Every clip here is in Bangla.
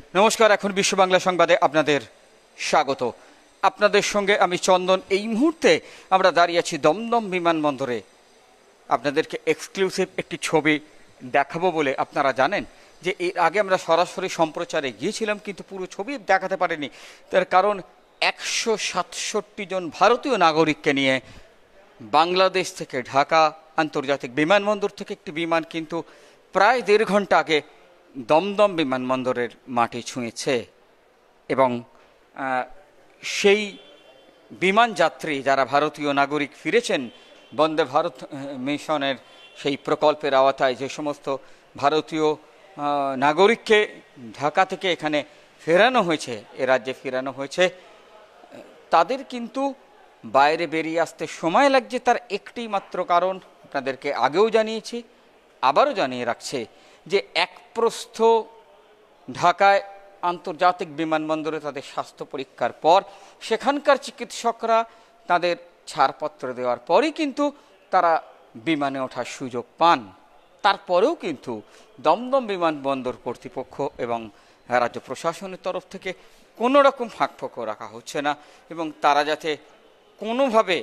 নমস্কার, এখন বিশ্ব বাংলা সংবাদে আপনাদের স্বাগত। আপনাদের সঙ্গে আমি চন্দন। এই মুহূর্তে আমরা দাঁড়িয়ে আছি দমদম বিমানবন্দরে। আপনাদেরকে এক্সক্লুসিভ একটি ছবি দেখাবো বলে আপনারা জানেন যে এর আগে আমরা সরাসরি সম্প্রচারে গিয়েছিলাম, কিন্তু পুরো ছবি দেখাতে পারিনি। তার কারণ 167 জন ভারতীয় নাগরিককে নিয়ে বাংলাদেশ থেকে ঢাকা আন্তর্জাতিক বিমানবন্দর থেকে একটি বিমান কিন্তু প্রায় 1.5 ঘন্টা আগে দমদম বিমানবন্দরের মাটি ছুঁয়েছে। এবং সেই বিমান যাত্রী যারা ভারতীয় নাগরিক ফিরেছেন বন্দে ভারত মিশনের সেই প্রকল্পের আওতায়, যে সমস্ত ভারতীয় নাগরিককে ঢাকা থেকে এখানে ফেরানো হয়েছে, এ রাজ্যে ফেরানো হয়েছে, তাদের কিন্তু বাইরে বেরিয়ে আসতে সময় লাগছে। তার একটি মাত্র কারণ আপনাদেরকে আগেও জানিয়েছি, আবারও জানিয়ে রাখছে যে এক প্রস্থ ঢাকায় আন্তর্জাতিক বিমানবন্দরে তাদের স্বাস্থ্য পরীক্ষার পর সেখানকার চিকিৎসকরা তাদের ছাড়পত্র দেওয়ার পরই কিন্তু তারা বিমানে ওঠার সুযোগ পান। তারপরেও কিন্তু দমদম বিমানবন্দর কর্তৃপক্ষ এবং রাজ্য প্রশাসনের তরফ থেকে কোনো রকম ফাঁকফোকর রাখা হচ্ছে না, এবং তারা যাতে কোনোভাবে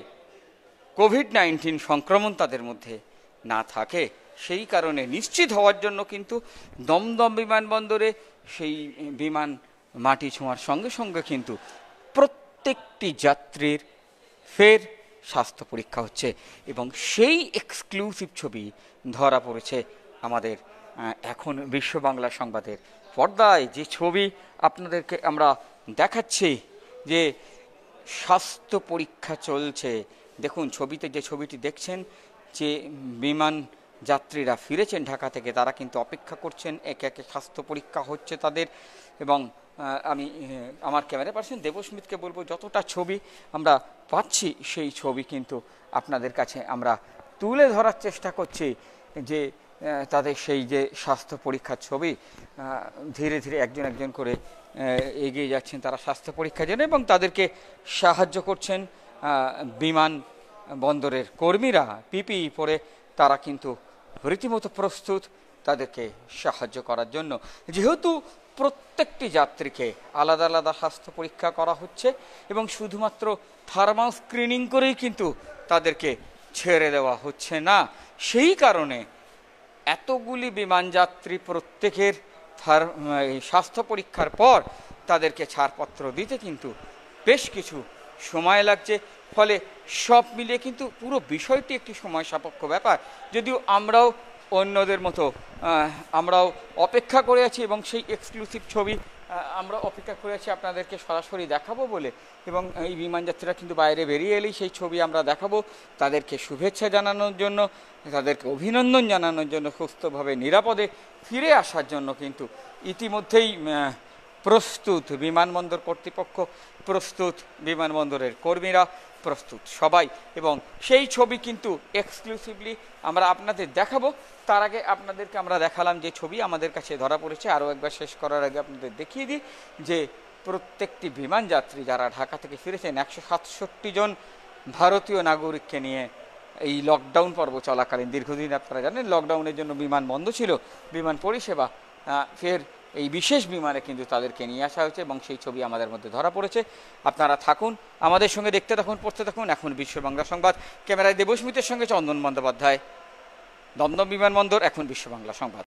কোভিড-19 সংক্রমণ তাদের মধ্যে না থাকে সেই কারণে নিশ্চিত হওয়ার জন্য কিন্তু দমদম বিমানবন্দরে সেই বিমান মাটি ছোঁয়ার সঙ্গে সঙ্গে কিন্তু প্রত্যেকটি যাত্রীর ফের স্বাস্থ্য পরীক্ষা হচ্ছে। এবং সেই এক্সক্লুসিভ ছবি ধরা পড়েছে আমাদের এখন বিশ্ব বাংলা সংবাদের পর্দায়। যে ছবি আপনাদেরকে আমরা দেখাচ্ছি, যে স্বাস্থ্য পরীক্ষা চলছে। দেখুন ছবিতে যে ছবিটি দেখছেন, যে বিমান যাত্রীরা ফিরেছেন ঢাকা থেকে, তারা কিন্তু অপেক্ষা করছেন, একে একে স্বাস্থ্য পরীক্ষা হচ্ছে তাদের। এবং আমি আমার ক্যামেরা পার্সন দেবস্মিতকে বলবো, যতটা ছবি আমরা পাচ্ছি সেই ছবি কিন্তু আপনাদের কাছে আমরা তুলে ধরার চেষ্টা করছি, যে তাদের সেই যে স্বাস্থ্য পরীক্ষার ছবি। ধীরে ধীরে একজন একজন করে এগিয়ে যাচ্ছেন তারা স্বাস্থ্য পরীক্ষার জন্য, এবং তাদেরকে সাহায্য করছেন বিমান বন্দরের কর্মীরা। পিপিই পরে তারা কিন্তু রীতিমতো প্রস্তুত তাদেরকে সাহায্য করার জন্য। যেহেতু প্রত্যেকটি যাত্রীকে আলাদা আলাদা স্বাস্থ্য পরীক্ষা করা হচ্ছে এবং শুধুমাত্র থার্মাল স্ক্রিনিং করেই কিন্তু তাদেরকে ছেড়ে দেওয়া হচ্ছে না, সেই কারণে এতগুলি বিমান যাত্রী প্রত্যেকের স্বাস্থ্য পরীক্ষার পর তাদেরকে ছাড়পত্র দিতে কিন্তু বেশ কিছু সময় লাগছে। ফলে সব মিলিয়ে কিন্তু পুরো বিষয়টি একটি সময় সাপেক্ষ ব্যাপার। যদিও আমরাও অন্যদের মতো আমরাও অপেক্ষা করে আছি, এবং সেই এক্সক্লুসিভ ছবি আমরা অপেক্ষা করে আছি আপনাদেরকে সরাসরি দেখাবো বলে। এবং এই বিমান যাত্রীরা কিন্তু বাইরে বেরিয়ে এলেই সেই ছবি আমরা দেখাবো, তাদেরকে শুভেচ্ছা জানানোর জন্য, তাদেরকে অভিনন্দন জানানোর জন্য, সুস্থভাবে নিরাপদে ফিরে আসার জন্য কিন্তু ইতিমধ্যেই প্রস্তুত বিমানবন্দর কর্তৃপক্ষ, প্রস্তুত বিমানবন্দরের কর্মীরা, প্রস্তুত সবাই। এবং সেই ছবি কিন্তু এক্সক্লুসিভলি আমরা আপনাদের দেখাবো। তার আগে আপনাদেরকে আমরা দেখালাম যে ছবি আমাদের কাছে ধরা পড়েছে, আরও একবার শেষ করার আগে আপনাদের দেখিয়ে দিই যে প্রত্যেকটি বিমান যাত্রী যারা ঢাকা থেকে ফিরেছেন, 167 জন ভারতীয় নাগরিককে নিয়ে এই লকডাউন পর্ব চলাকালীন দীর্ঘদিন আপনারা জানেন লকডাউনের জন্য বিমান বন্ধ ছিল, বিমান পরিষেবা, ফের এই বিশেষ বিমানে কিন্তু তাদেরকে নিয়ে আসা হয়েছে, এবং সেই ছবি আমাদের মধ্যে ধরা পড়েছে। আপনারা থাকুন আমাদের সঙ্গে, দেখতে থাকুন, পড়তে থাকুন এখন বিশ্ব বাংলা সংবাদ। ক্যামেরায় দেবস্মিতের সঙ্গে চন্দন বন্দ্যোপাধ্যায়, দমদম বিমানবন্দর, এখন বিশ্ব বাংলা সংবাদ।